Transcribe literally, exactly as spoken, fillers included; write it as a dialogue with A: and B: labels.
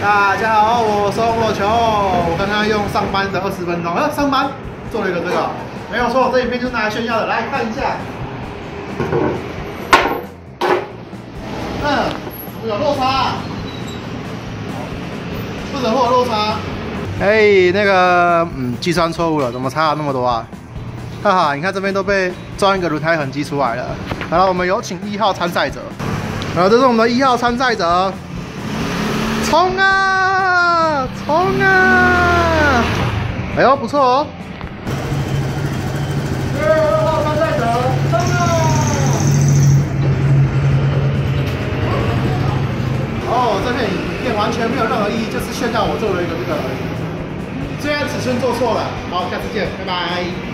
A: 大家好，我是火球。我刚刚用上班的二十分钟，呃，上班做了一个这个，没有错，这影片就是拿来炫耀的。来看一下，嗯，有落差，不能会有落差。哎，那个，嗯，计算错误了，怎么差了那么多啊？哈哈，你看这边都被装一个轮胎痕迹出来了。好了，我们有请一号参赛者，然后这是我们的一号参赛者。 冲啊！冲啊！哎呦，不错哦！二号参赛者，冲啊！哦，这片影片完全没有任何意义，就是炫耀我做了一个这个而已。虽然尺寸做错了，好，下次见，拜拜。